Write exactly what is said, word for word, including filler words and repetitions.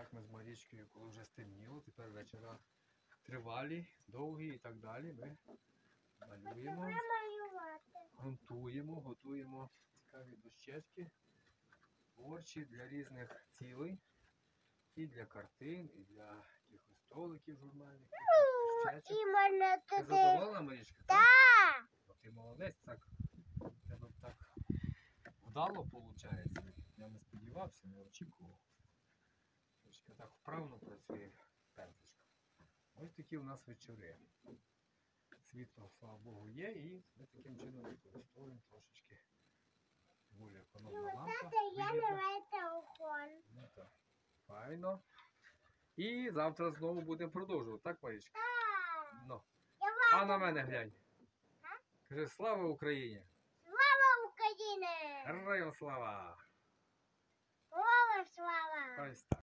так ми з Марічкою, коли вже стемніло, тепер вечора тривалі, довгі і так далі, ми малюємо, грунтуємо, готуємо цікаві дощечки, творчі для різних цілей, і для картин, і для якихось столиків журнальних, дощечок. І мене Ти туди. задоволена, Марічка? Так. О, ти молодець, так. У тебе так вдало виходить. Я не сподівався, не очікував. Марічка так вправно працює пензличком. Ось такі у нас вечори. Світло, слава Богу, є, і ми таким чином використовуємо трошечки доволі економна лампа. Тата, я вигідна. не телефон. Ну так, файно. І завтра знову будемо продовжувати, так, Марічка? Так. Ну. Я А на мене глянь. Кажи, слава Україні! Слава Україні! Героям слава! Слава, слава! Ось так.